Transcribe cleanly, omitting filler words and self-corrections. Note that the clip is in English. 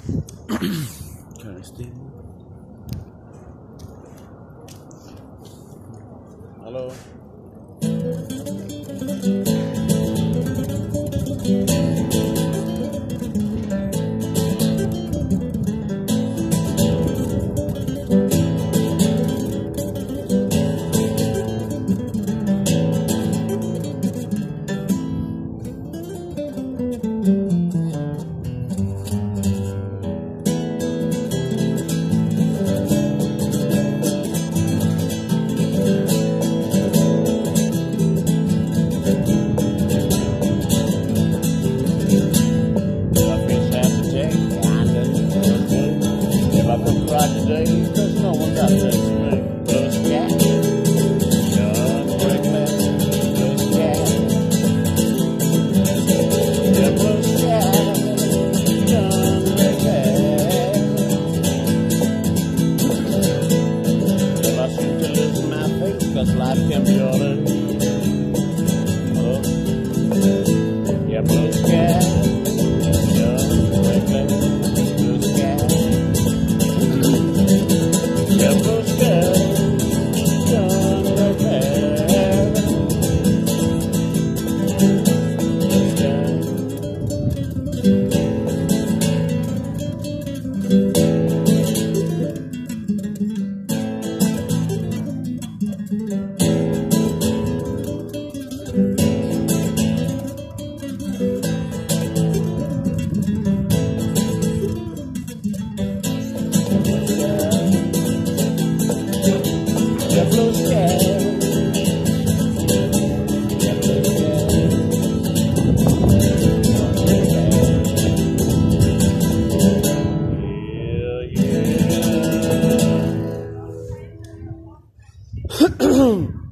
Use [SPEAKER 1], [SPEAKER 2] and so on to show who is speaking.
[SPEAKER 1] Kirsty. Hello. Today, cause no one's out there to me. Blue sky, young reckless, blue sky. Yeah, blue sky, young reckless. Well, I seem to lose my faith, cause life can be all it is. Oh, yeah, blue sky, young reckless, blue sky. Blue sky. Yeah, yeah.